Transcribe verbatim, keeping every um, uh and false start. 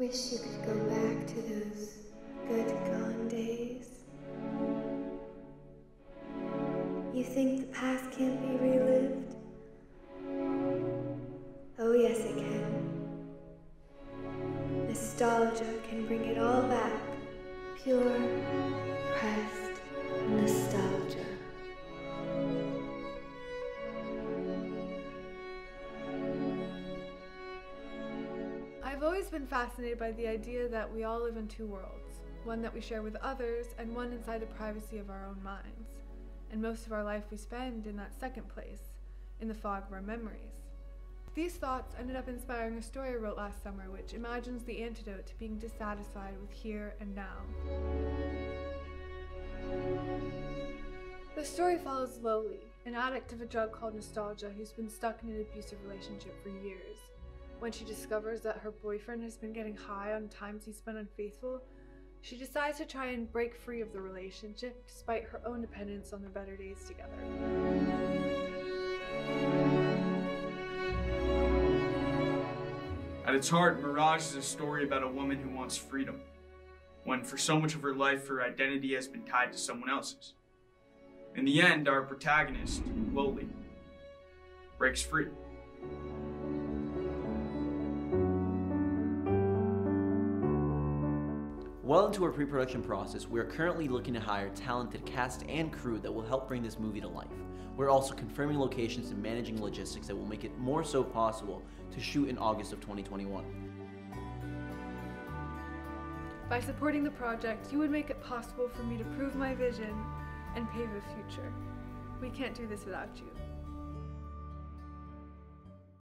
wish you could go back to those good gone days. You think the past can't be relived? Oh yes it can. Nostalgia can bring it all back. Pure, pressed nostalgia. I've always been fascinated by the idea that we all live in two worlds, one that we share with others and one inside the privacy of our own minds. And most of our life we spend in that second place, in the fog of our memories. These thoughts ended up inspiring a story I wrote last summer which imagines the antidote to being dissatisfied with here and now. The story follows Logline, an addict of a drug called nostalgia who's been stuck in an abusive relationship for years. When she discovers that her boyfriend has been getting high on times he spent unfaithful, she decides to try and break free of the relationship despite her own dependence on their better days together. At its heart, Mirage is a story about a woman who wants freedom, when for so much of her life her identity has been tied to someone else's. In the end, our protagonist, Logline, breaks free. Well into our pre-production process, we are currently looking to hire talented cast and crew that will help bring this movie to life. We're also confirming locations and managing logistics that will make it more so possible to shoot in August of twenty twenty-one. By supporting the project, you would make it possible for me to prove my vision and pave a future. We can't do this without you.